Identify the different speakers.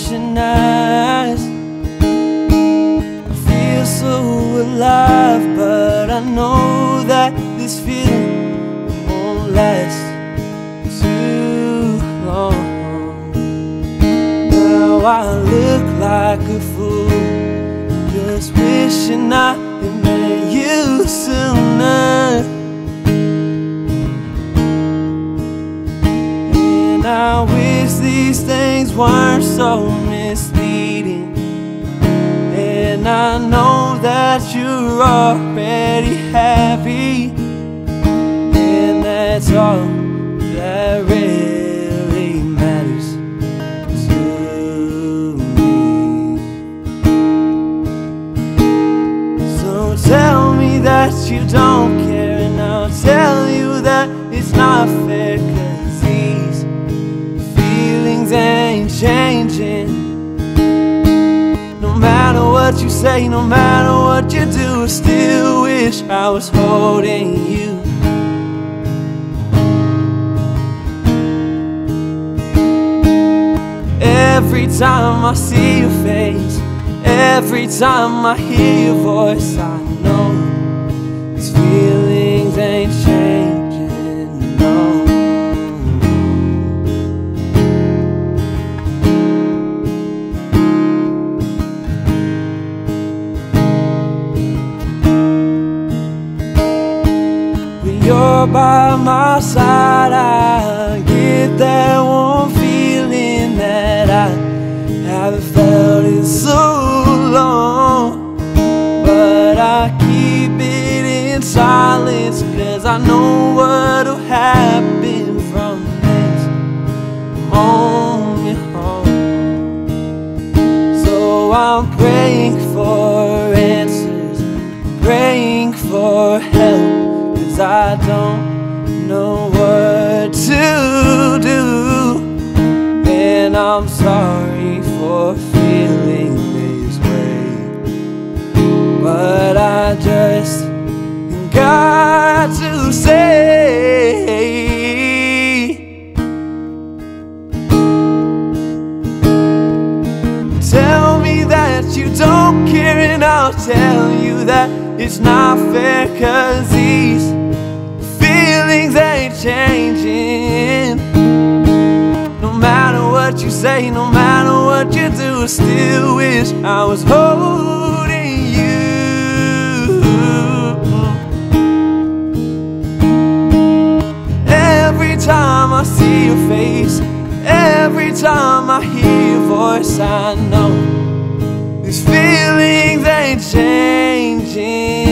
Speaker 1: flashing eyes. I feel so alive, but I know that this feeling won't last too long. Now I look like a fool, just wishing I had met you sooner. And I wish these things weren't so misleading. And I know that you're already happy, and that's all that really matters to me. So tell me that you don't care, and I'll tell you that it's not fair, 'cause these feelings ain't changing. No matter what you say, no matter what you do, I still wish I was holding you. Every time I see your face, every time I hear your voice, I know these feelings ain't changing, no. When you're by my side, I get that warm feeling that I haven't felt in so long. But I keep it in silence, 'cause I know what'll happen from this moment on. So I'm praying for answers, praying for help, 'cause I don't know what to do. And I'm sorry for feeling this way, but I just got to say, tell me that you don't care, and I'll tell you that it's not fair, 'cause these feelings ain't changing. No matter what you say, no matter what you do, I still wish I was holding you. Every time I see your face, every time I hear your voice, I know these feelings ain't changing.